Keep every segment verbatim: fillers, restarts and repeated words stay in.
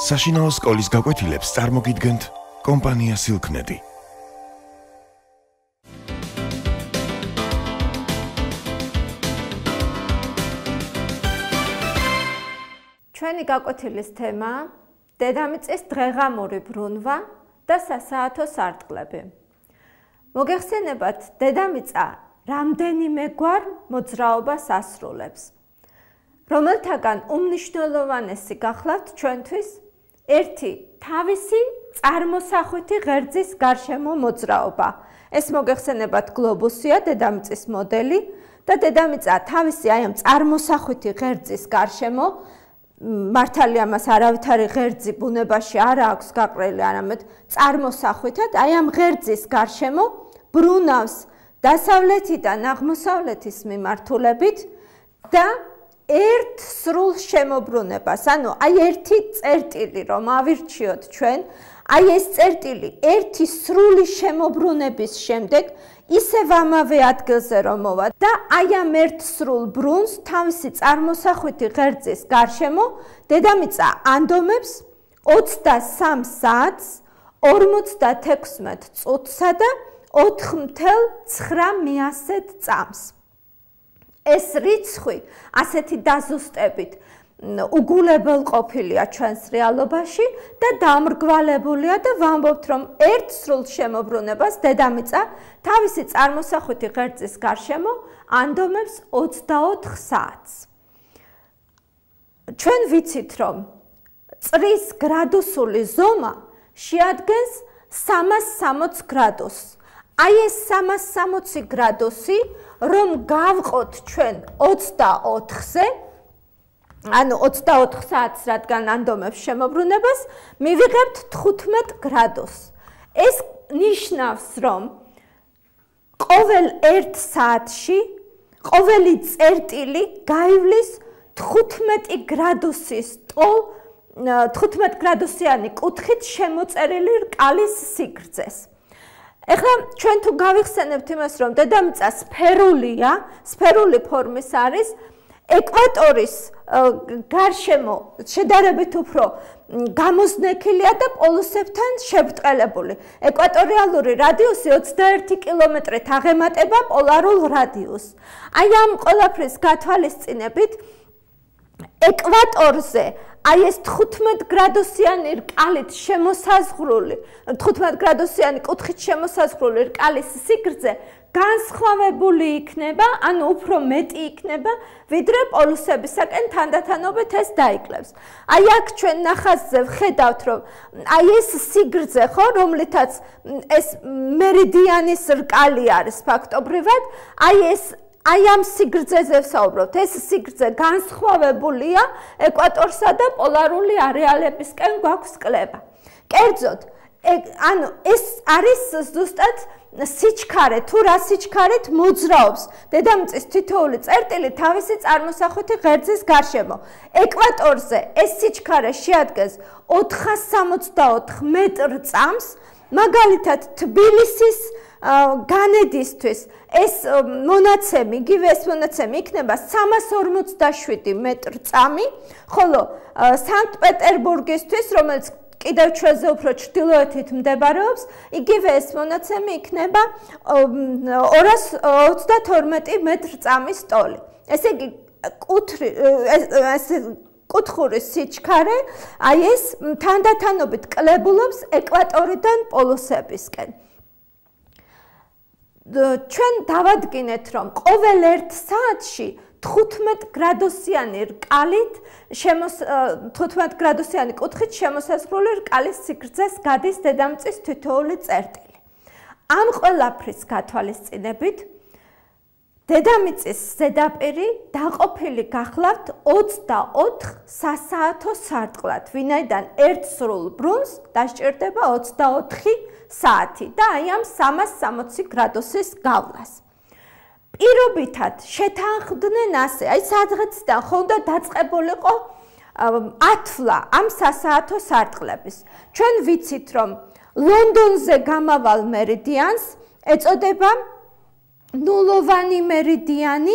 საშინაო სკოლის გაკვეთილებს წარმოგიდგენთ კომპანია სილქნედი. ჩვენი გაკვეთილის თემაა დედამიწის დღე-ღამური ბრუნვა და სასაათო სარტყლები. მოგეხსენებათ, დედამიწა რამდენიმე გვარ მოძრაობას ასრულებს, რომელთაგან უმნიშვნელოვანესი გახლავთ ჩვენთვის ერთი თავისი წარმოსახვითი ღერძის გარშემო მოძრაობა. ეს მოგეხსენებათ გლობუსია, დედამიწის მოდელი და დედამიწა თავისი აი ამ წარმოსახვითი ღერძის გარშემო, მართალია მას არავითარი ღერძი ბუნებაში არ აქვს გაყრილი, არამედ წარმოსახვითად აი ამ ღერძის გარშემო ბრუნავს დასავლეთიდან აღმოსავლეთის მიმართულებით და ერთ სრულ შემოbrunებას, ანუ აი ერთი წერტილი რომ ავირჩიოთ ჩვენ, აი ეს წერტილი ერთი სრული შემოbrunების შემდეგ ისევ ამავე ადგილზე რომ მოვა და აი ამ ერთ სრულ ბრუნს თავისი წარმოსახვითი ღერძის გარშემო დედამიწა ანდომებს ოცდასამ საათს, ორმოცდათექვსმეტ წუთსა და ოთხმოცდაცხრა მიასედ წამს. ეს რიცხვი ასეთი დაზუსტებით უგულებელყოფილია ჩვენს რეალობაში და დამრგვალებულია და ვამბობთ, რომ ერთ სრულ შემოbrunებას დედამიწა თავისი წარმოსახვითი ღერძის გარშემო ანდომებს ოცდაოთხ საათს. ჩვენ ვიცით, რომ წრის გრადუსული ზომა შეადგენს სამას სამოცს გრადუსს. აი ეს სამას სამოცი გრადუსი რომ გავყოთ ჩვენ ოცდაოთხზე, ანუ ოცდაოთხ საათს რადგან ანდომებს შემოbrunებას, მივიღებთ თხუთმეტ გრადუსს. ეს ნიშნავს, რომ ყოველ ერთ საათში ყოველი წერტილი გაივლის თხუთმეტი გრადუსის ტოლ, თხუთმეტ გრადუსიანი კუთხით შემოწერილი რკალის სიგრძეს. ეხლა ჩვენ თუ გავიხსენებთ იმას, რომ დედამიწა სფერულია, სფერული ფორმის არის, ეკვატორის გარშემო შედარებით უფრო გამოზნექილია და პოლუსებთან შებრტყელებული. ეკვატორიალური რადიუსი ოცდაერთი კილომეტრით აღემატება პოლარულ რადიუსს. აი ამ ყველაფრის გათვალისწინებით ეკვატორზე აი ეს თხუთმეტ გრადუსიანი რკალით შემოსაზღვრული, თხუთმეტ გრადუსიანი კუთხით შემოსაზღვრული რკალის სიგრძე განსხვავებული იქნება, ანუ უფრო მეტი იქნება, ვიდრე პოლუსებისაკენ თანდათანობით ეს დაიკლებს. აი აქ ჩვენ ნახაზზე ვხედავთ, რომ აი ეს სიგრძე, ხო, რომლითაც ეს მერიდიანის რკალი არის ფაქტობრივად, აი ეს აი ამ სიგრძეზე ვსაუბრობთ. ეს სიგრძე განსხვავებულია ეკვატორსა და პოლარული არეალებისკენ გვაქვს კლება. კერძოდ, ანუ ეს არის ზუსტად სიჩქარე, თუ რა სიჩქარით მოძრაობს დედამიწის თითოეული წერტილი თავისი წარმოსახვითი ღერძის გარშემო. ეკვატორზე ეს სიჩქარე შეადგენს ოთხას სამოცდაოთხ მეტრ წამს, მაგალითად თბილისის განედისთვის ეს მონაცემი, იგივე ეს მონაცემი იქნება სამას ორმოცდაშვიდი მეტრ წამი, ხოლო სანქტ-პეტერბურგისთვის, რომელიც კიდევ ჩვენზე უფრო ჩრდილოეთით მდებარეობს, იგივე ეს მონაცემი იქნება ორას ოცდათორმეტი მეტრ წამის ტოლი. ესე იგი, კუთრი, ეს კუთხური სიჩქარე, აი ეს თანდათანობით კლებულობს ეკვატორიდან პოლუსებისკენ. ჩვენ დავადგინეთ, რომ ყოველ ერთ საათში თხუთმეტ გრადუსიანი რკალით, თხუთმეტ გრადუსიანი კუთხით შემოსაზღვრული რკალის სიგრძეს გადის დედამიწის თითოეული წერტილი. ამ ყველაფრის გათვალისწინებით დედამიწის ზედაპირი დაყოფილი გახლავთ ოცდაოთხ სასაათო სარტყლად, ვინაიდან ერთ სრულ ბრუნს დასჭირდება ოცდაოთხი საათი და აი ამ სამას სამოცი გრადუსის გავლას. პირობითად შეთანხმდნენ ასე, აი სადღეციდან ხონდა დაწყებულიყო ათვლა ამ სასაათო სარტყლების. ჩვენ ვიცით, რომ ლონდონზე გამავალ მერიდიანს ეწოდება ნულოვანი მერიდიანი,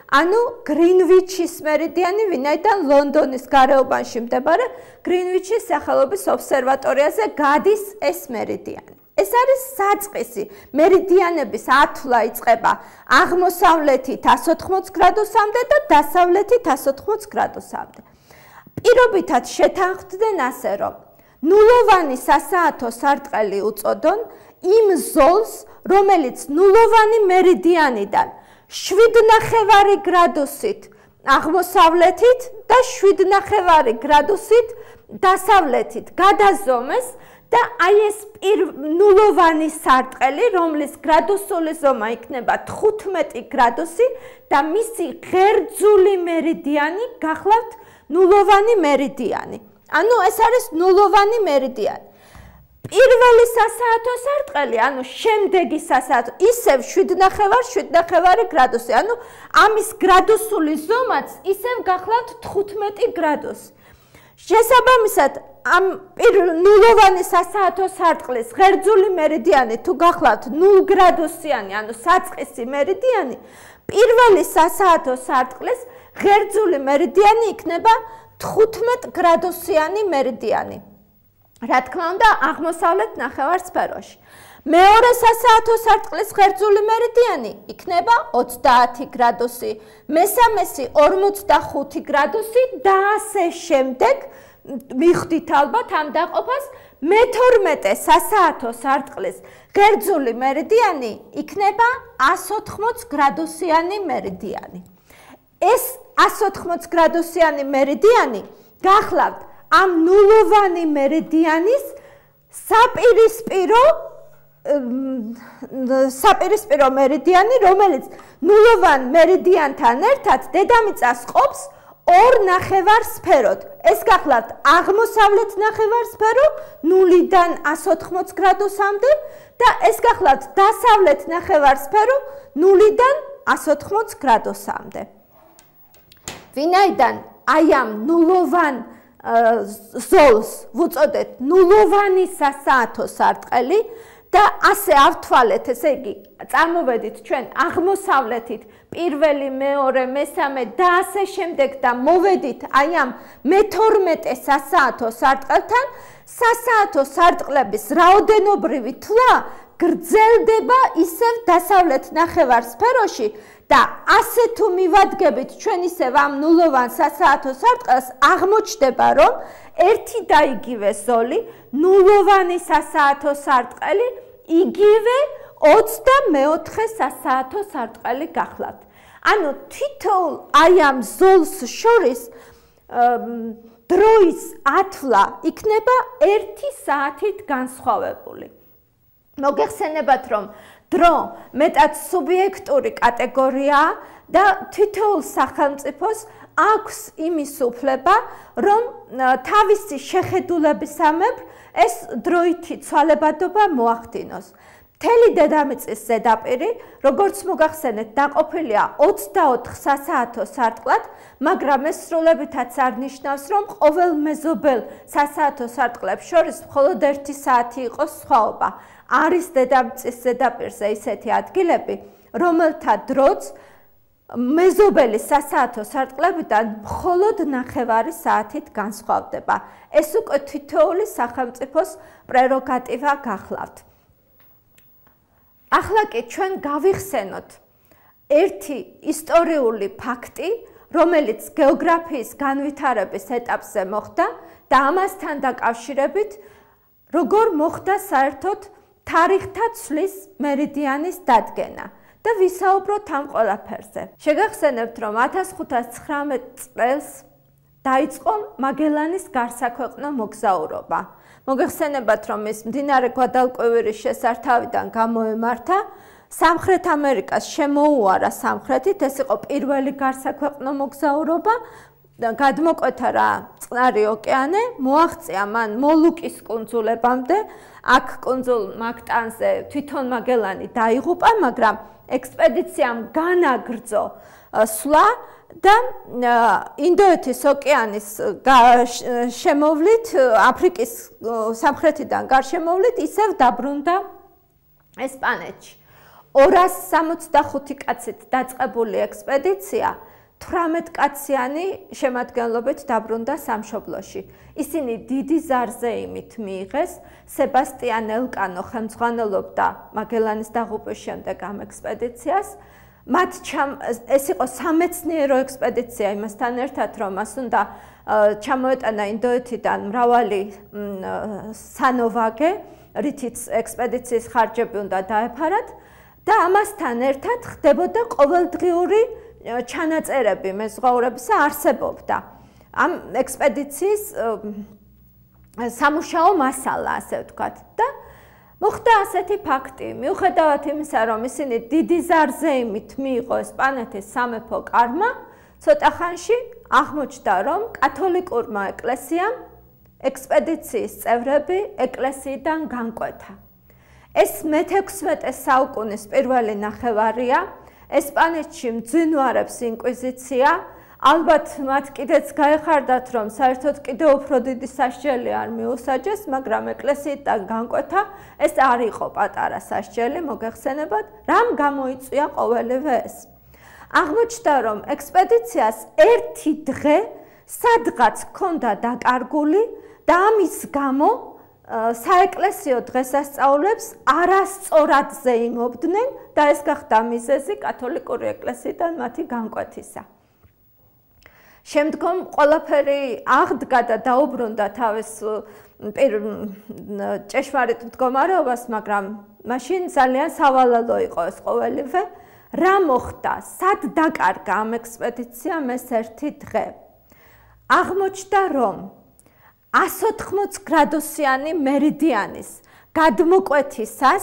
ანუ გრინვიჩის მერიდიანი, ვინაიდან ლონდონის გარეუბანში მდებარე გრინვიჩის სახელობის ობსერვატორიაზე გადის ეს მერიდიანი. ეს არის საწყისი. მერიდიანების ათვლა იწყება აღმოსავლეთით εκατს ოთხმოც გრადუსამდე და დასავლეთით εκατს ოთხმოც გრადუსამდე. პირობითად შეთანხმდნენ ასე, რომ ნულოვანი სასაათო სარტყელი უწოდონ იმ ზოლს, რომელიც ნულოვანი მერიდიანიდან შვიდნახევარი გრადუსით აღმოსავლეთით და შვიდნახევარი გრადუსით დასავლეთით გადაზომეს და აი ეს ნულოვანი სარტყელი, რომლის გრადუსული ზომა იქნება თხუთმეტი გრადუსი და მისი ღერძული მერიდიანი გახლავთ ნულოვანი მერიდიანი. ანუ ეს არის ნულოვანი მერიდიანი. პირველი სასაათო სარტყელი, ანუ შემდეგი სასაათო, ისევ შვიდნახევარ შვიდნახევარი გრადუსი, ანუ ამის გრადუსული ზომაც ისევ გახლავთ თხუთმეტი გრადუსი. შესაბამისად, ამ ნულოვანი სასაათო სარტყლის ღერძული მერიდიანი თუ გახლავთ ნულ გრადუსიანი, ანუ საწყისი მერიდიანი, პირველი სასაათო სარტყლის ღერძული მერიდიანი იქნება თხუთმეტ გრადუსიანი მერიდიანი. რა თქმა უნდა, აღმოსავლეთ ნახევარსფეროში. მეორე სასაათო სარტყლის ღერძული მერიდიანი იქნება ოცდაათი გრადუსი, მესამესი ორმოცდახუთი გრადუსი და ასე შემდეგ. მივხვდით ალბათ ამ დაყოფას, მეთორმეტე სასაათო სარტყლის ღერძული მერიდიანი იქნება εκατს ოთხმოც გრადუსიანი მერიდიანი. ეს εκατს ოთხმოც გრადუსიანი მერიდიანი გახლავთ ამ ნულოვანი მერიდიანის საპირისპირო საპირისპირო მერიდიანი, რომელიც ნულოვან მერიდიანთან ერთად დედამიწას ყოფს ორ ნახევარსფეროდ. ეს გახლავთ აღმოსავლეთ ნახევარსფერო ნულიდან εκατს ოთხმოც გრადუსამდე და ეს გახლავთ დასავლეთ ნახევარსფერო ნულიდან εκατს ოთხმოც გრადუსამდე. ვინაიდან აი ამ ნულოვან ზოლს ვუწოდეთ ნულოვანი სასაათო სარტყელი და ასე ავთვალეთ, ესე იგი, წარმოვედით ჩვენ აღმოსავლეთით პირველი, მეორე, მესამე და ასე შემდეგ და მოვედით აი ამ მეთორმეტე სასაათო სარტყელთან, სასაათო სარტყლების რაოდენობრივი თვლა გრძელდება ისევ დასავლეთ ნახევარსფეროში და ასე თუ მივადგებით ჩვენ ისევ ამ ნულოვან სასაათო სარტყელს, აღმოჩნდება, რომ ერთი და იგივე ზოლი, ნულოვანი სასაათო სარტყელი, იგივე ოცდამეოთხე სასაათო სარტყელი გახლავთ. ანუ თითოეულ აი ამ ზოლს შორის დროის ათვლა იქნება ერთი საათით განსხვავებული. მოგეხსენებათ, რომ დრო მეტად სუბიექტური კატეგორიაა და თითოეულ სახელმწიფოს აქვს იმის უფლება, რომ თავისი შეხედულებისამებრ ეს დროითი ცვალებადობა მოახდინოს. მთელი დედამიწის ზედაპირი, როგორც მოგახსენეთ, დაყოფილია ოცდაოთხ სასაათო სარტყლად, მაგრამ ეს სრულებითაც არ ნიშნავს, რომ ყოველ მეზობელ სასაათო სარტყლებს შორის მხოლოდ ერთი საათი იყოს სხვაობა. არის დედამიწის ზედაპირზე ისეთი ადგილები, რომელთა დროც მეზობელი სასაათო სარტყლებიდან მხოლოდ ნახევარი საათით განსხვავდება. ეს უკვე თითოეული სახელმწიფოს პრეროგატივა გახლავთ. ახლა კი ჩვენ გავიხსენოთ ერთი ისტორიული ფაქტი, რომელიც გეოგრაფიის განვითარების ეტაპზე მოხდა და ამასთან დაკავშირებით როგორ მოხდა საერთოდ თარიღთა ცვლის მერიდიანის დადგენა და ვისაუბროთ ამ ყველაფერზე. შეგახსენებთ, რომ ათას ხუთას ცხრამეტ წელს დაიწყო მაგელანის გარსაქვეყნო მოგზაურობა. მოგეხსენებათ, რომ ის მდინარე გვადალკვივირის შესართავიდან გამოემართა, სამხრეთ ამერიკას შემოუარა სამხრეთით, ეს იყო პირველი გარსაქვეყნო მოგზაურობა, გადმოკვეთა რა წყნარი ოკეანე, მოაღწია მან მოლუკის კუნძულებამდე, აქ კუნძულ მაქტანზე თვითონ მაგელანი დაიღუპა, მაგრამ ექსპედიციამ განაგრძო სვლა და ინდოეთის ოკეანის შემოვლით, აფრიკის სამხრეთიდან გარშემოვლით, ისევ დაბრუნდა ესპანეთში. ორას სამოცდახუთი კაცით დაწყებული ექსპედიცია თვრამეტკაციანი შემადგენლობით დაბრუნდა სამშობლოში. ისინი დიდი ზარზეიმით მიიღეს, სებასტიან ელკანო ხელმძღვანელობდა მაგელანის დაღუპვის შემდეგ ამ ექსპედიციას. მათ ეს იყო სამეცნიერო ექსპედიცია იმასთან ერთად, რომ მას უნდა ჩამოეტანა ინდოეთიდან მრავალი სანოვაგე, რითიც ექსპედიციის ხარჯები უნდა დაეფარათ და ამასთან ერთად ხდებოდა ყოველდღიური ჩანაწერები მეზღვაურებისა არსებობდა. ამ ექსპედიციის სამუშაო მასალა, ასე ვთქვათ. და მოხდა ასეთი ფაქტი, მიუხედავად იმისა, რომ ისინი დიდი ზარზეიმით მიიღო ესპანეთის სამეფო კარმა, ცოტა ხანში აღმოჩნდა, რომ კათოლიკურმა ეკლესიამ ექსპედიციის წევრები ეკლესიიდან განკვეთა. ეს მეთექვსმეტე საუკუნის პირველი ნახევარია, ესპანეთში მძინვარებს ინკვიზიცია, ალბათ მათ კიდეც გაეხარდათ, რომ საერთოდ კიდევ უფრო დიდი სასჯელი არ მიუსაჯეს, მაგრამ ეკლესიიდან განკვეთა, ეს არ იყო პატარა სასჯელი, მოგეხსენებათ, რამ გამოიწვია ყოველივე ეს. აღმოჩნდა, რომ ექსპედიციას ერთი დღე სადღაც ჰქონდა დაკარგული და ამის გამო საეკლესიო დღესასწაულებს არასწორად ზეიმობდნენ და ეს გახდა მიზეზი კათოლიკური ეკლესიიდან მათი განკვეთისა. შემდგომ ყველაფერი აღდგა და დაუბრუნდა თავის ჭეშმარიტ მდგომარეობას, მაგრამ მაშინ ძალიან სავალალო იყო ეს ყოველივე. რა მოხდა? სად დაკარგა ამ ექსპედიციამ ეს ერთი დღე? აღმოჩნდა, რომ εκατს ოთხმოცი გრადუსიანი მერიდიანის გადმოკვეთისას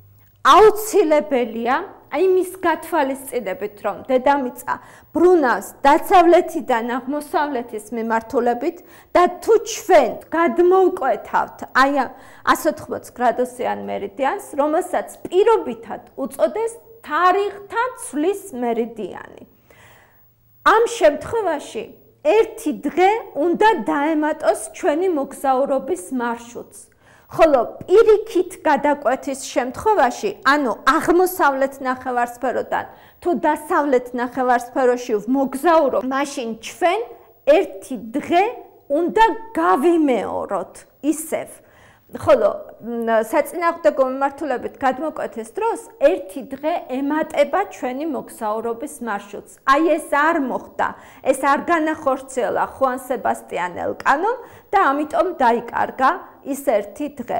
აუცილებელია იმის გათვალისწინებით, რომ დედამიწა ბრუნავს დასავლეთიდან აღმოსავლეთის მიმართულებით და თუ ჩვენ გადმოვკვეთავთ აი εκατს ოთხმოცი გრადუსიან მერიდიანს, რომელსაც პირობითად უწოდეს თარიღთა ცვლის მერიდიანი. ამ შემთხვევაში ერთი დღე უნდა დაემატოს ჩვენი მოგზაურობის მარშრუტს. ხოლო პირიქით გადაკვეთის შემთხვევაში, ანუ აღმოსავლეთ ნახევარსფეროდან თუ დასავლეთ ნახევარსფეროში მოგზაურობ, მაშინ ჩვენ ერთი დღე უნდა გავიმეოროთ ისევ. ხოლო საწინააღმდეგო მიმართულებით გადმოკვეთის დროს ერთი დღე ემატება ჩვენი მოგზაურობის მარშრუტს. აი ეს არ მოხდა, ეს არ განახორციელა ხუან სებასტიან ელკანომ და ამიტომ დაიკარგა ის ერთი დღე.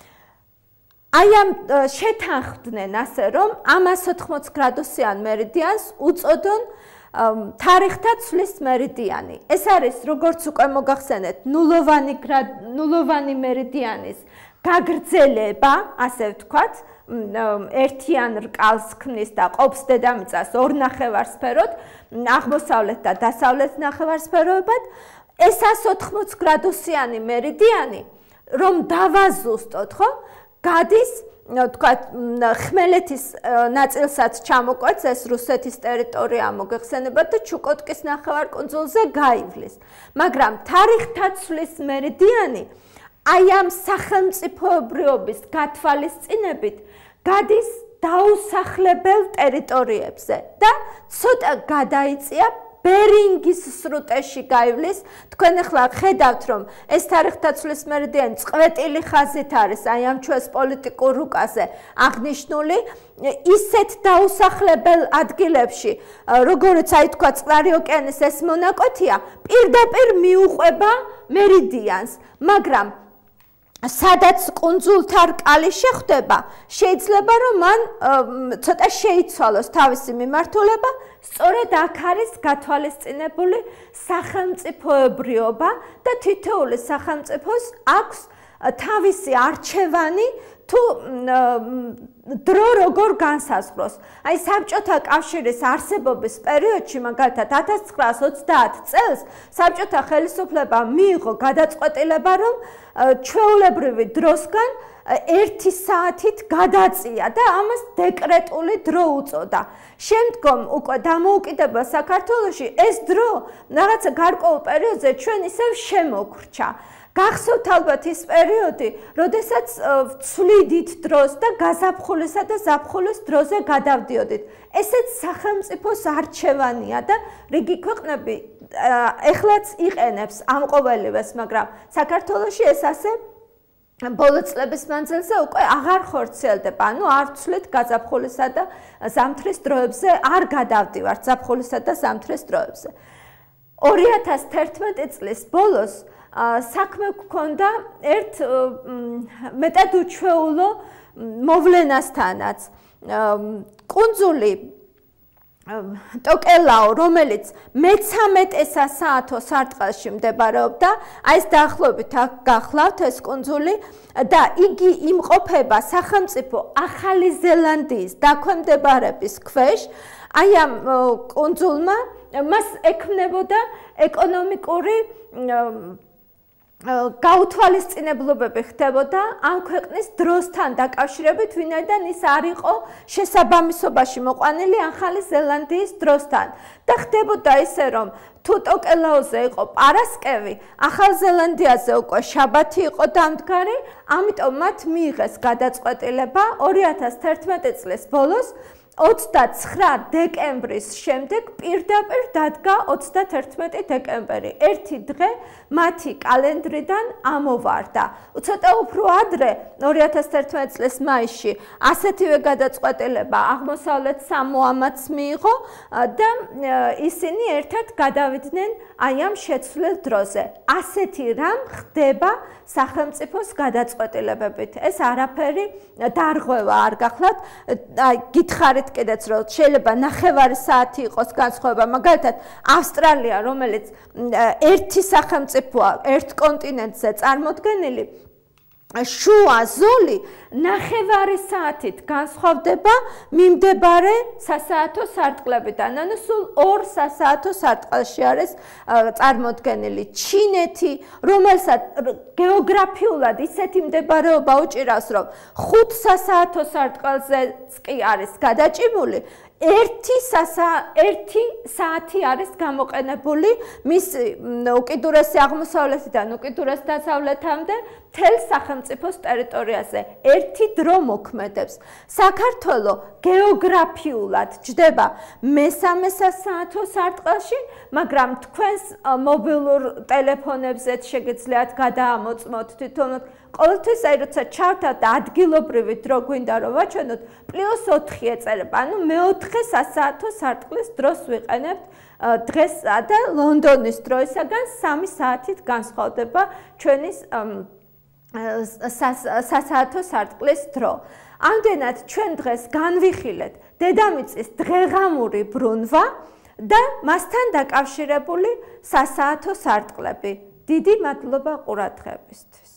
აი ამ შეთანხმდნენ ასე, რომ ამ εκατს ოთხმოცი გრადუსიან მერიდიანს უწოდონ თარიღთა ცვლის მერიდიანი. ეს არის, როგორც უკვე მოგახსენეთ, ნულოვანი ნულოვანი მერიდიანის გაგრძელება, ასე ვთქვათ, ერთიან რკალს ქმნის და ყოფს დედამიწას ორ ნახევარსფეროდ, აღმოსავლეთ და დასავლეთ ნახევარსფეროებად. ეს εκατს ოთხმოცი გრადუსიანი მერიდიანი, რომ დავაზუსტოთ, ხო? გადის, ვთქვათ, ხმელეთის ნაწილსაც ჩამოკვეთს, ეს რუსეთის ტერიტორია მოგეხსენებათ და ჩუკოტკის ნახევარკუნძულზე გაივლის. მაგრამ თარიღთა ცვლის მერიდიანი აი ამ სახელმწიფოებრიობის გათვალისწინებით გადის დაუსახლებელ ტერიტორიებზე და ცოტა გადაიწია ბერინგის სრუტეში გაივლის. თქვენ ახლა ხედავთ, რომ ეს თარიღთა ცვლის მერიდიანი წყვეტილი ხაზით არის, აი ამ ჩვენს პოლიტიკურ რუკაზე აღნიშნული, ისეთ დაუსახლებელ ადგილებში, როგორც აი თქვა წყნარი ოკეანის ეს მონაკვეთია, პირდაპირ მიუყვება მერიდიანს, მაგრამ სადაც კუნძულთა რკალი შეხვდება, შეიძლება რომ მან ცოტა შეიცვალოს თავისი მიმართულება, სწორედ აქ არის გათვალისწინებული სახელმწიფოებრიობა და თითოეული სახელმწიფოს აქვს თავისი არჩევანი თუ დრო როგორ განსაზღვროს. აი საბჭოთა კავშირის არსებობის პერიოდში, მაგალითად ათას ცხრაას ოცდაათ წელს, საბჭოთა ხელისუფლებამ მიიღო გადაწყვეტილება, რომ ჩვეულებრივი დროსგან ერთი საათით გადაწია და ამას დეკრეტული დრო უწოდა. შემდგომ უკვე დამოუკიდებელ საქართველოში ეს დრო რაღაცა გარკვეულ პერიოდზე ჩვენ ისევ შემოგვრჩა. გახსოვთ ალბათ ის პერიოდი, როდესაც ვცვლიდით დროს და გაზაფხულისა და ზაფხულის დროზე გადავდიოდით. ესეც სახელმწიფოს არჩევანია და რიგი ქვეყნები ეხლაც იყენებს ამ ყოველივეს, მაგრამ საქართველოში ეს ასე ბოლო წლების მანძილზე უკვე აღარ ხორციელდება. ანუ არ ვცვლით გაზაფხულისა და ზამთრის დროებზე, არ გადავდივართ ზაფხულისა და ზამთრის დროებზე. ორი ათას თერთმეტი წლის ბოლოს საქმე გქონდა ერთ მეტად უჩვეულო მოვლენასთანაც. კუნძული ტოკელაო, რომელიც მეცამეტე სასაათო სარტყელში მდებარეობდა, აი ეს დაახლოებით აქ გახლავთ ეს კუნძული და იგი იმყოფება სახელმწიფო ახალი ზელანდიის დაქვემდებარების ქვეშ. აი ამ კუნძულმა მას ექმნებოდა ეკონომიკური გაუთვალისწინებლობები ხდებოდა ამ ქვეყნის დროსთან დაკავშირებით, ვინაიდან ის არ იყო შესაბამისობაში მოყვანილი ახალი ზელანდიის დროსთან. და ხდებოდა ისე, რომ თუ ტოკელაოზე იყო პარასკევი, ახალ ზელანდიაზე უკვე შაბათი იყო დამდგარი, ამიტომ მათ მიიღეს გადაწყვეტილება ორი ათას თერთმეტი წლის ბოლოს ოცდაცხრა დეკემბრის შემდეგ პირდაპირ დადგა ოცდათერთმეტი დეკემბერი. ერთი დღე მათი კალენდრიდან ამოვარდა. ცოტა უფრო ადრე, ორი ათას თერთმეტი წლის მაისში, ასეთივე გადაწყვეტილება აღმოსავლეთ სამოამაც მიიღო და ისინი ერთად გადავიდნენ აი ამ შეცვლილ დროზე. ასეთი რამ ხდება სახელმწიფოს გადაწყვეტილებებით. ეს არაფერი დარღვევა არ გახლავთ. გითხარით კიდეც რომ შეიძლება ნახევარი საათი იყოს განსხვავება, მაგალითად ავსტრალია, რომელიც ერთი სახელმწიფოა, ერთ კონტინენტზე წარმოდგენილი, შუა ზოლი ნახევარი საათით განსხვავდება მიმდებარე სასაათო სარტყლებიდან. ანუ სულ ორ სასაათო სარტყელში არის წარმოდგენილი. ჩინეთი, რომელსაც გეოგრაფიულად ისეთი მდებარეობა უჭირავს, რომ ხუთ სასაათო სარტყელზეც კი არის გადაჭიმული, ერთი ერთი საათი არის გამოყენებული მის უკიდურესი აღმოსავლეთიდან უკიდურეს დასავლეთამდე მთელ სახელმწიფოს ტერიტორიაზე. ერთი დრო მოქმედებს. საქართველო გეოგრაფიულად ჯდება მესამე სასაათო სარტყელში, მაგრამ თქვენს მობილურ ტელეფონებზეც შეგიძლიათ გადაამოწმოთ თვითონოთ. ყოველთვის აი როცა ჩავთავთ და ადგილობრივი დრო გვინდა რომ ვაჩვენოთ, პლუს ოთხი ეწერება. ანუ მეოთხე სასაათო სარტყლის დროს ვიყენებთ დღეს და ლონდონის დროისაგან სამი საათით განსხვავდება ჩვენი სასაათო სარტყლის დრო. ამდენად ჩვენ დღეს განვიხილეთ დედამიწის დღეღამური ბრუნვა და მასთან დაკავშირებული სასაათო სარტყლები. დიდი მადლობა ყურადღებისთვის.